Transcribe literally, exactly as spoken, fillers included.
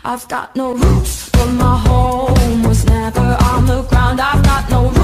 I've got no roots, but my home was never on the ground. I've got no roots.